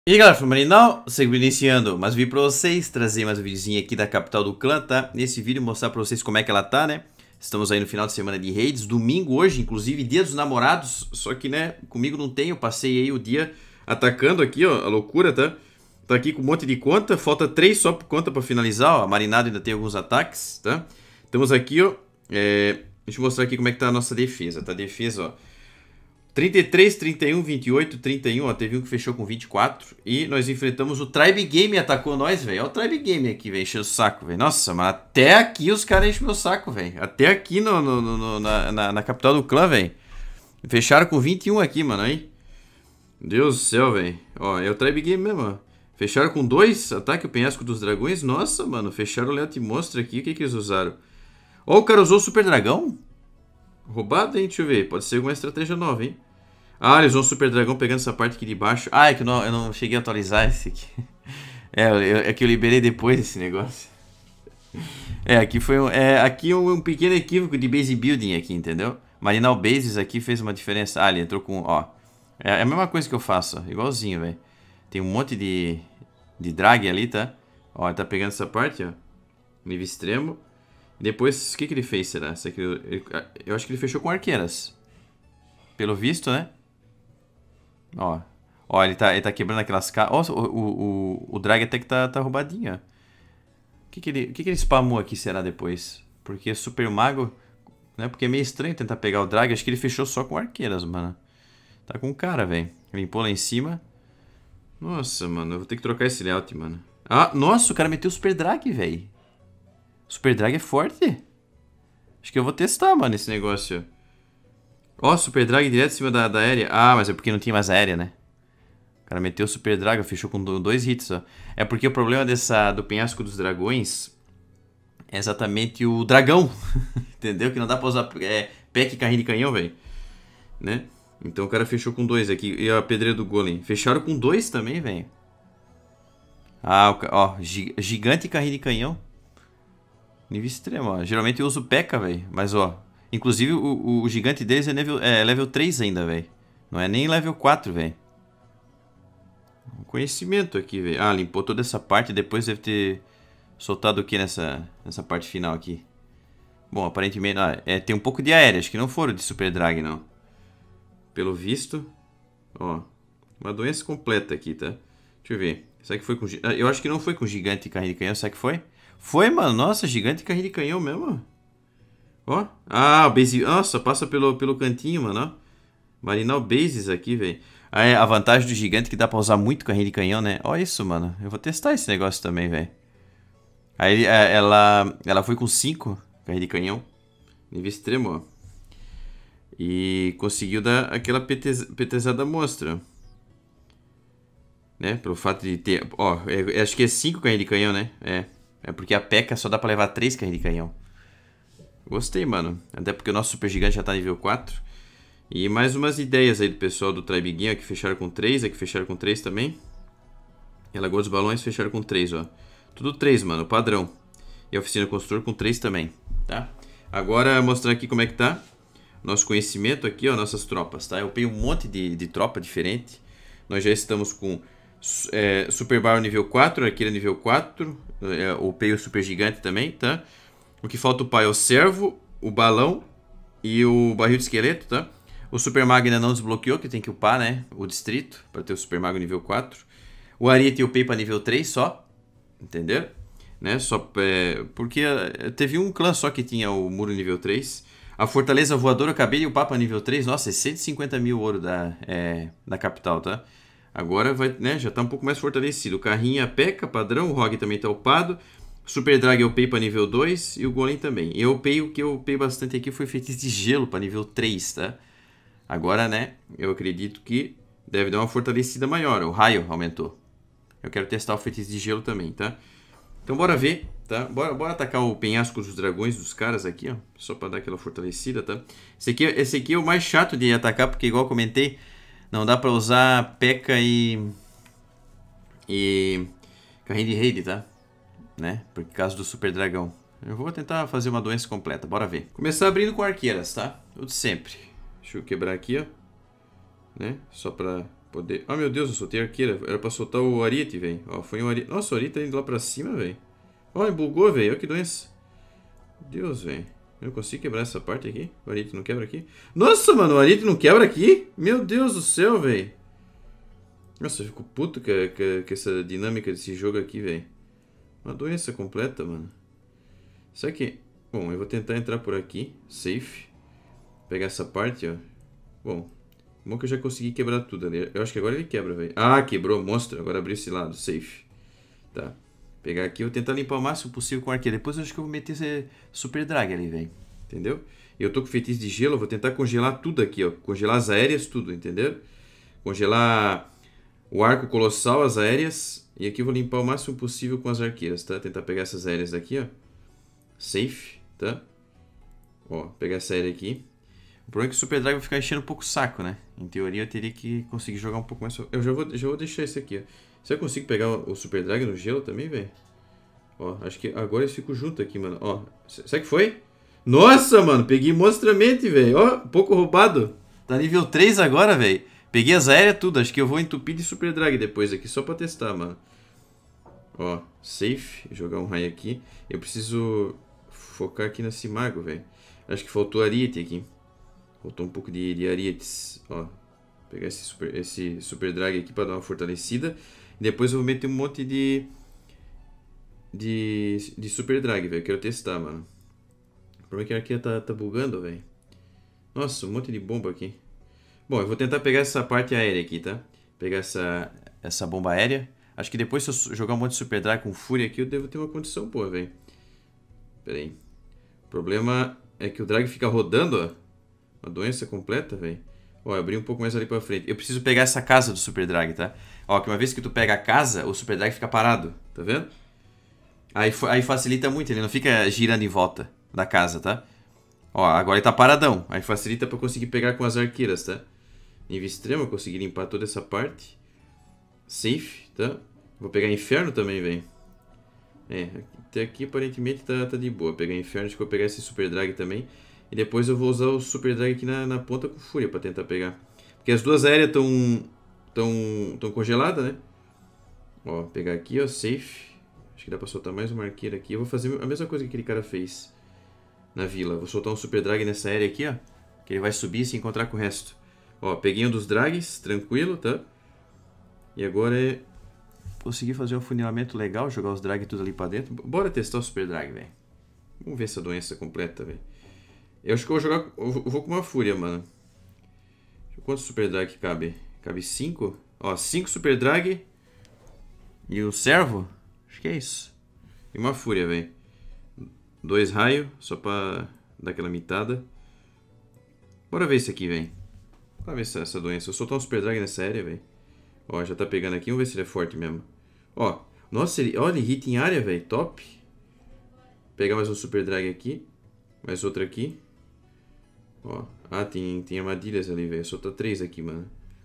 E aí galera, Fluminense, sigo iniciando, mas vim pra vocês trazer mais um videozinho aqui da capital do clã, tá? Nesse vídeo mostrar pra vocês como é que ela tá, né? Estamos aí no final de semana de raids, domingo hoje, inclusive dia dos namorados, só que né, comigo não tem, eu passei aí o dia atacando aqui, ó, a loucura, tá? Tá aqui com um monte de conta, falta 3 só por conta pra finalizar, ó, a marinada ainda tem alguns ataques, tá? Estamos aqui, ó, deixa eu mostrar aqui como é que tá a nossa defesa, tá? Defesa, ó. 33, 31, 28, 31, ó, teve um que fechou com 24. E nós enfrentamos o Tribe Game, atacou nós, velho. Olha o Tribe Game aqui, velho, encheu o saco, velho. Nossa, mas até aqui os caras enchem meu saco, velho. Até aqui na capital do clã, velho. Fecharam com 21 aqui, mano, aí. Deus do céu, velho. Ó, é o Tribe Game mesmo, ó. Fecharam com 2, ataque o penhasco dos dragões. Nossa, mano, fecharam o Leote Monstro aqui. O que que eles usaram? Ó, o cara usou o Super Dragão? Roubado, hein? Deixa eu ver. Pode ser alguma estratégia nova, hein? Ah, eles vão Super Dragão pegando essa parte aqui de baixo. Ah, é que eu não cheguei a atualizar esse aqui. É que eu liberei depois esse negócio. Aqui foi um pequeno equívoco de base building aqui, entendeu? Marinal Bases aqui fez uma diferença. Ah, ele entrou com, ó. É a mesma coisa que eu faço, ó. Igualzinho, velho. Tem um monte de drag ali, tá? Ó, ele tá pegando essa parte, ó. Nível extremo. Depois, o que ele fez, será? Eu acho que ele fechou com arqueiras. Pelo visto, né? Ó, ele tá quebrando aquelas caras. Ó, o drag até que tá roubadinho, ó. O que ele spamou aqui, será, depois? Porque Super Mago, né? Porque é meio estranho tentar pegar o drag. Acho que ele fechou só com arqueiras, mano. Tá com cara, velho. Limpou lá em cima. Nossa, mano, eu vou ter que trocar esse layout, mano. Ah, nossa, o cara meteu o Super Drag, velho. Super Drag é forte. Acho que eu vou testar, mano, esse negócio. Ó, Super Drag direto em cima da área. Ah, mas é porque não tinha mais aérea, né? O cara meteu o Super Drag, fechou com 2 hits, ó. É porque o problema do penhasco dos dragões é exatamente o dragão. Entendeu? Que não dá pra usar pack e carrinho de canhão, velho. Né? Então o cara fechou com 2 aqui. E a pedreira do golem. Fecharam com 2 também, velho. Ah, ó, gigante e carrinho de canhão. Nível extremo, ó. Geralmente eu uso P.E.K.K.A, velho. Mas, ó. Inclusive, o gigante deles é level 3 ainda, velho. Não é nem level 4, velho. Conhecimento aqui, velho. Ah, limpou toda essa parte. Depois deve ter soltado o que nessa parte final aqui? Bom, aparentemente... Ah, tem um pouco de aérea. Acho que não foram de Super Drag, não. Pelo visto. Ó. Uma doença completa aqui, tá? Deixa eu ver. Será que foi com... Eu acho que não foi com gigante e carrinho de canhão. Será que foi? Foi, mano. Nossa, gigante e carrinho de canhão mesmo. Ó. Ah, base... Nossa, passa pelo cantinho, mano. Ó. Marinal Bases aqui, velho. A vantagem do gigante é que dá pra usar muito carrinho de canhão, né? Olha isso, mano. Eu vou testar esse negócio também, velho. Aí ela foi com 5 carrinho de canhão. Nível extremo, ó. E conseguiu dar aquela PTzada monstra. Né? Pelo fato de ter... Ó, acho que é 5 carrinho de canhão, né? É porque a P.E.K.K.A só dá pra levar 3 carrinho de canhão. Gostei, mano. Até porque o nosso super gigante já tá nível 4. E mais umas ideias aí do pessoal do Tribe Game, que fecharam com 3, aqui fecharam com 3 também. E a Lagoa dos Balões fecharam com 3, ó. Tudo 3, mano, padrão. E a Oficina Construtor com 3 também, tá? Agora mostrar aqui como é que tá nosso conhecimento aqui, ó, nossas tropas, tá? Eu upei um monte de tropa diferente. Nós já estamos com Super Barrel nível 4, Arqueira nível 4. Upei o Super Gigante também, tá? O que falta upar é o Servo, o Balão e o Barril de Esqueleto, tá? O Super Mago ainda não desbloqueou, que tem que upar, né? O Distrito, para ter o Super Mago nível 4. O Ariete eu upei para nível 3 só. Entendeu? Né? Só, porque teve um clã só que tinha o Muro nível 3. A Fortaleza Voadora eu acabei de upar para nível 3. Nossa, é 150 mil ouro da capital, tá? Agora vai, né? Já tá um pouco mais fortalecido. O carrinho, a P.E.K.K.A, padrão. O Rogue também tá upado. Super Drag eu upei para nível 2 e o Golem também. O que eu upei bastante aqui foi Feitiço de Gelo para nível 3, tá? Agora, né, eu acredito que deve dar uma fortalecida maior. O raio aumentou. Eu quero testar o feitiço de gelo também, tá? Então bora ver, tá? Bora atacar o penhasco dos dragões dos caras aqui, ó. Só pra dar aquela fortalecida, tá? Esse aqui é o mais chato de atacar, porque igual eu comentei, não dá pra usar P.E.K.K.A e carrinho de raid, tá? Né? Por causa do super dragão. Eu vou tentar fazer uma doença completa, bora ver. Começar abrindo com arqueiras, tá? Tudo sempre. Deixa eu quebrar aqui, ó. Né? Só pra poder... Ah, meu Deus, eu soltei a arqueira. Era pra soltar o ariete, velho. Ó, foi um ariete. Nossa, o ariete tá indo lá pra cima, velho. Ó, bugou, velho. Olha que doença. Deus, velho. Eu não consigo quebrar essa parte aqui. O ariete não quebra aqui. Nossa, mano, o ariete não quebra aqui? Meu Deus do céu, velho. Nossa, eu fico puto com essa dinâmica desse jogo aqui, velho. Uma doença completa, mano. Será que... Bom, eu vou tentar entrar por aqui. Safe. Pegar essa parte, ó. Bom que eu já consegui quebrar tudo ali. Eu acho que agora ele quebra, velho. Ah, quebrou, monstro. Agora abriu esse lado. Safe. Tá. Pegar aqui. Eu vou tentar limpar o máximo possível com arqueiro. Depois eu acho que eu vou meter esse super drag ali, velho. Entendeu? E eu tô com feitiço de gelo. Eu vou tentar congelar tudo aqui, ó. Congelar as aéreas, tudo, entendeu? Congelar o arco colossal, as aéreas. E aqui eu vou limpar o máximo possível com as arqueiras, tá? Tentar pegar essas aéreas daqui, ó. Safe, tá? Ó, pegar essa aérea aqui. O problema é que o Super Drag vai ficar enchendo um pouco o saco, né? Em teoria eu teria que conseguir jogar um pouco mais... Eu já vou deixar esse aqui, ó. Será que eu consigo pegar o Super Drag no gelo também, velho? Ó, acho que agora eles ficam juntos aqui, mano. Ó, será que foi? Nossa, mano, peguei monstramente, velho. Ó, um pouco roubado. Tá nível 3 agora, velho. Peguei as aéreas tudo. Acho que eu vou entupir de Super Drag depois aqui, só pra testar, mano. Ó, safe. Jogar um raio aqui. Eu preciso focar aqui nesse mago, velho. Acho que faltou ariete aqui. Faltou um pouco de arietes. Ó, pegar esse super drag aqui pra dar uma fortalecida. E depois eu vou meter um monte de super drag, velho. Quero testar, mano. O problema é que a arqueira tá bugando, velho. Nossa, um monte de bomba aqui. Bom, eu vou tentar pegar essa parte aérea aqui, tá? Pegar essa bomba aérea. Acho que depois se eu jogar um monte de super drag com fúria aqui, eu devo ter uma condição boa, velho. Pera aí. O problema é que o drag fica rodando, ó. Uma doença completa, velho. Ó, eu abri um pouco mais ali pra frente. Eu preciso pegar essa casa do Super Drag, tá? Ó, que uma vez que tu pega a casa, o Super Drag fica parado. Tá vendo? Aí facilita muito, ele não fica girando em volta da casa, tá? Ó, agora ele tá paradão. Aí facilita pra conseguir pegar com as arqueiras, tá? Nível extremo, eu consegui limpar toda essa parte. Safe, tá? Vou pegar Inferno também, velho. É, até aqui aparentemente tá de boa. Pegar Inferno, acho que eu vou pegar esse Super Drag também. E depois eu vou usar o Super Drag aqui na ponta com Fúria pra tentar pegar. Porque as duas aéreas tão congeladas, né? Ó, pegar aqui, ó, safe. Acho que dá pra soltar mais uma arqueira aqui. Eu vou fazer a mesma coisa que aquele cara fez na vila. Vou soltar um Super Drag nessa área aqui, ó. Que ele vai subir e se encontrar com o resto. Ó, peguei um dos drags, tranquilo, tá? E agora é conseguir fazer um funilamento legal, jogar os drags tudo ali pra dentro. Bora testar o Super Drag, velho. Vamos ver essa doença completa, velho. Eu acho que eu vou jogar... Eu vou com uma fúria, mano. Quantos Super Drag cabe? Cabe 5? Ó, 5 Super Drag. E o servo? Acho que é isso. E uma fúria, velho. 2 raios, só pra dar aquela mitada. Bora ver isso aqui, velho. Bora ver essa doença. Eu soltar um Super Drag nessa área, velho. Ó, já tá pegando aqui. Vamos ver se ele é forte mesmo. Ó, nossa, olha, ele hit em área, velho. Top. Pegar mais um Super Drag aqui. Mais outro aqui. Ó, tem armadilhas ali, velho. Só tá 3 aqui, mano.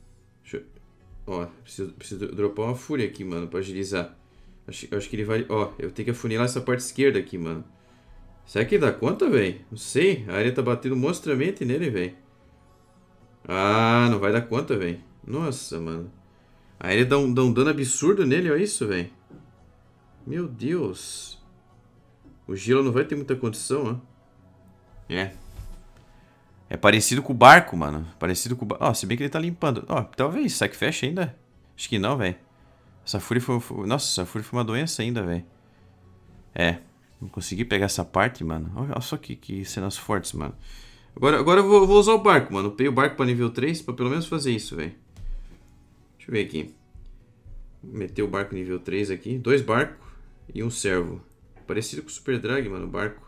Ó, preciso dropar uma fúria aqui, mano, pra agilizar. Acho que ele vai... Ó, eu tenho que afunilar essa parte esquerda aqui, mano. Será que ele dá conta, velho? Não sei. A área tá batendo monstramente nele, velho. Ah, não vai dar conta, velho. Nossa, mano. A área dá um dano absurdo nele, olha isso, velho. Meu Deus. O gelo não vai ter muita condição, ó. É parecido com o barco, mano. Parecido com o barco. Ó, se bem que ele tá limpando. Ó, talvez. Será que fecha ainda? Acho que não, velho. Essa fúria foi... Nossa, essa fúria foi uma doença ainda, velho. É. Não consegui pegar essa parte, mano. Olha só que cenas fortes, mano. Agora eu vou usar o barco, mano. Upei o barco pra nível 3 pra pelo menos fazer isso, velho. Deixa eu ver aqui. Vou meter o barco nível 3 aqui. 2 barcos e um servo. Parecido com o Super Drag, mano, o barco.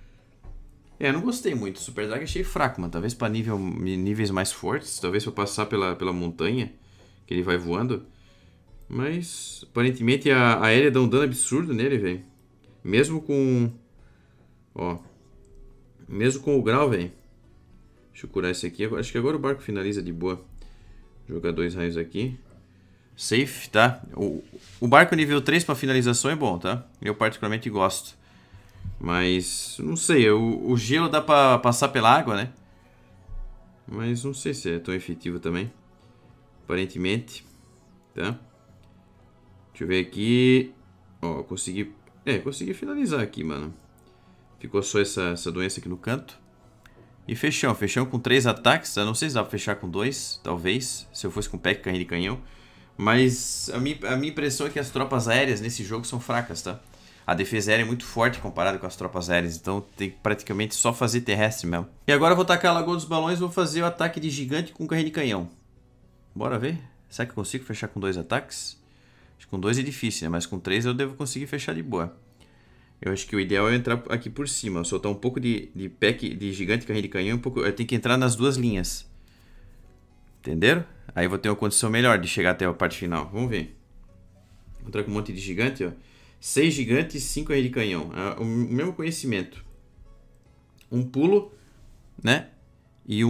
É, não gostei muito. O Super Drag achei fraco, mano. Talvez pra níveis mais fortes. Talvez pra passar pela montanha. Que ele vai voando. Mas, aparentemente, a aérea dá um dano absurdo nele, velho. Mesmo com... Ó. Mesmo com o grau, velho. Deixa eu curar esse aqui. Acho que agora o barco finaliza de boa. Jogar 2 raios aqui. Safe, tá? O barco nível 3 pra finalização é bom, tá? Eu particularmente gosto. Mas, não sei, o gelo dá pra passar pela água, né? Mas não sei se é tão efetivo também. aparentemente, tá? Deixa eu ver aqui. Ó, consegui... consegui finalizar aqui, mano. Ficou só essa doença aqui no canto. E fechão. Fechão com 3 ataques. Eu não sei se dá pra fechar com 2, talvez. Se eu fosse com P.E.K.K.A. carrinho de canhão. Mas a minha impressão é que as tropas aéreas nesse jogo são fracas, tá? A defesa aérea é muito forte comparada com as tropas aéreas. Então tem que praticamente só fazer terrestre mesmo. E agora eu vou tacar a Lagoa dos Balões e vou fazer o ataque de gigante com carrinho de canhão. Bora ver? Será que eu consigo fechar com 2 ataques? Acho que com 2 é difícil, né? Mas com 3 eu devo conseguir fechar de boa. Eu acho que o ideal é entrar aqui por cima. Soltar um pouco de P.E.K.K.A. de gigante carrinho de canhão. Eu tenho que entrar nas duas linhas. Entenderam? Aí eu vou ter uma condição melhor de chegar até a parte final. Vamos ver. Vou entrar com um monte de gigante, ó. 6 gigantes e 5 carrinho de canhão. É o mesmo conhecimento. Um pulo, né? E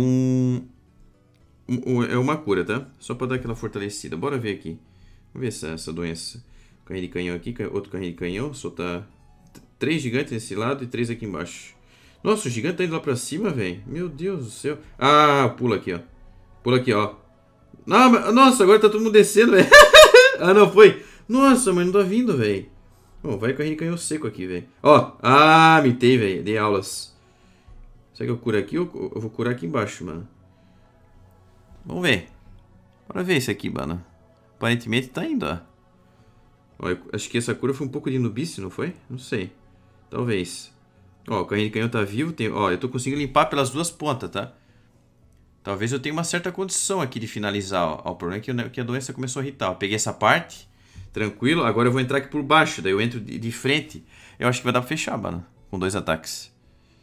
é uma cura, tá? Só pra dar aquela fortalecida. Bora ver aqui. Vamos ver essa doença. Carrinho de canhão aqui, outro carrinho de canhão. Soltar 3 gigantes nesse lado e 3 aqui embaixo. Nossa, o gigante tá indo lá pra cima, velho. Meu Deus do céu. Ah, pula aqui, ó. Pula aqui, ó. Ah, nossa, agora tá todo mundo descendo, velho. Ah, não, foi. Nossa, mas não tá vindo, velho. Bom, vai carrinho de canhão seco aqui, velho. Ó, mitei, velho. Dei aulas. Será que eu curo aqui ou eu vou curar aqui embaixo, mano? Vamos ver. Bora ver isso aqui, mano. Aparentemente tá indo, ó. Ó, acho que essa cura foi um pouco de nubice, não foi? Não sei. Talvez. Ó, o carrinho de canhão tá vivo. Ó, eu tô conseguindo limpar pelas duas pontas, tá? Talvez eu tenha uma certa condição aqui de finalizar, ó. Ó, o problema é que a doença começou a irritar. Ó, peguei essa parte. Tranquilo. Agora eu vou entrar aqui por baixo. Daí eu entro de frente. Eu acho que vai dar pra fechar, mano. Com 2 ataques.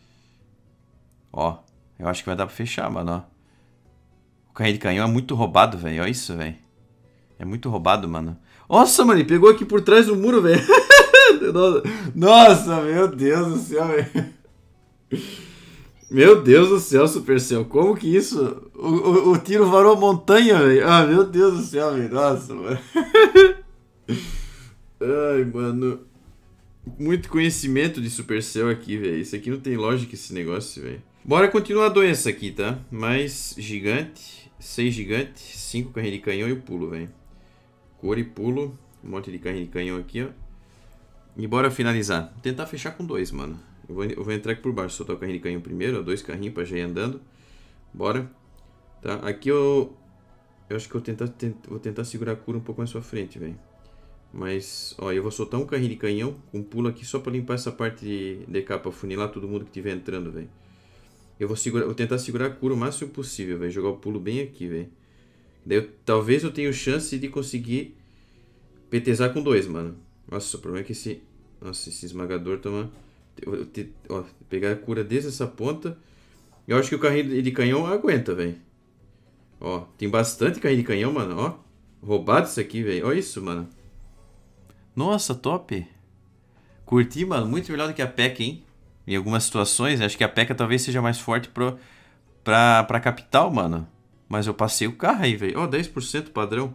Ó. Eu acho que vai dar pra fechar, mano, ó. O carrinho de canhão é muito roubado, velho. Olha isso, velho. É muito roubado, mano. Nossa, mano, ele pegou aqui por trás do muro, velho. Nossa, meu Deus do céu, velho. Meu Deus do céu, Supercell. Como que isso? O tiro varou a montanha, velho. Ah, meu Deus do céu, velho. Nossa, mano. Ai, mano. Muito conhecimento de Supercell aqui, velho. Isso aqui não tem lógica, esse negócio, velho. Bora continuar a doença aqui, tá? Mais gigante. 6 gigantes. 5 carrinho de canhão e o pulo, velho. Cor e pulo. Um monte de carrinho de canhão aqui, ó. E bora finalizar. Vou tentar fechar com 2, mano. Eu vou entrar aqui por baixo. Soltar o carrinho de canhão primeiro, ó. 2 carrinhos pra já ir andando. Bora. Tá, aqui eu acho que eu vou tentar segurar a cura um pouco mais pra frente, velho. Mas, ó, eu vou soltar um carrinho de canhão com um pulo aqui só pra limpar essa parte de cá, pra funilar todo mundo que tiver entrando, velho. Eu vou tentar segurar a cura o máximo possível, velho. Jogar o pulo bem aqui, velho. Daí talvez eu tenha chance de conseguir PTzar com 2, mano. Nossa, o problema é que esse esmagador toma... Ó, pegar a cura desde essa ponta. Eu acho que o carrinho de canhão aguenta, velho. Ó, tem bastante carrinho de canhão, mano, ó. Roubado isso aqui, velho. Olha isso, mano. Nossa, top. Curti, mano. Muito melhor do que a P.E.K.K.A, hein? Em algumas situações, acho que a P.E.K.K.A talvez seja mais forte pra capital, mano. Mas eu passei o carro aí, velho. Ó, 10% padrão.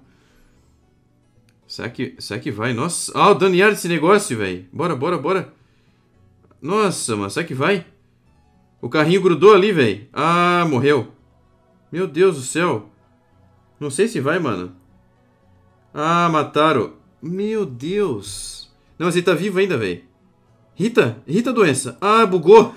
Será que vai? Nossa. Ah, o dano desse negócio, velho. Bora, bora, bora. Nossa, mano. Será que vai? O carrinho grudou ali, velho. Ah, morreu. Meu Deus do céu. Não sei se vai, mano. Ah, mataram. Meu Deus. Não, mas ele tá vivo ainda, velho. Rita a doença. Ah, bugou.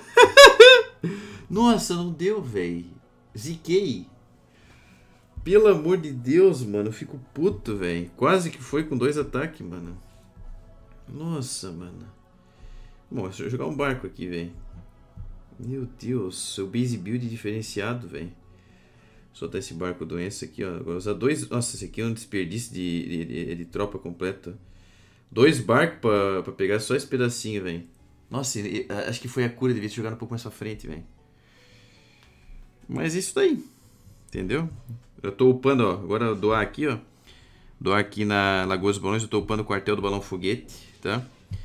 Nossa, não deu, velho. Ziquei. Pelo amor de Deus, mano. Eu fico puto, velho. Quase que foi com 2 ataques, mano. Nossa, mano. Bom, deixa eu jogar um barco aqui, velho. Meu Deus. Seu base build diferenciado, velho. Soltar esse barco doença aqui, ó. Agora usar 2... Nossa, esse aqui é um desperdício de tropa completa. 2 barcos pra pegar só esse pedacinho, velho. Nossa, acho que foi a cura. Devia ter jogado um pouco mais pra frente, velho. Mas isso daí. Entendeu? Eu tô upando, ó. Agora doar aqui, ó. Doar aqui na Lagoa dos Balões. Eu tô upando o quartel do balão foguete, tá?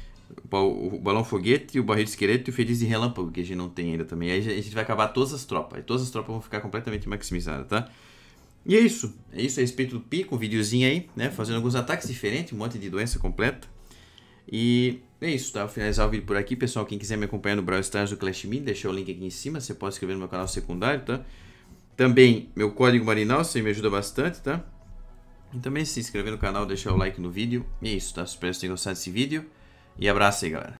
O balão foguete, o barril de esqueleto e o feitiço de relâmpago, que a gente não tem ainda também. Aí a gente vai acabar todas as tropas. Aí todas as tropas vão ficar completamente maximizadas, tá? E é isso. É isso a respeito do pico. Um videozinho aí, né? Fazendo alguns ataques diferentes. Um monte de doença completa. E é isso, tá? Vou finalizar o vídeo por aqui. Pessoal, quem quiser me acompanhar no Brawl Stars do Clash Me, deixa o link aqui em cima. Você pode se inscrever no meu canal secundário, tá? Também, meu código Marinal, você me ajuda bastante, tá? E também se inscrever no canal, deixar o like no vídeo. E é isso, tá? Espero que vocês tenham gostado desse vídeo. E abraço aí, galera.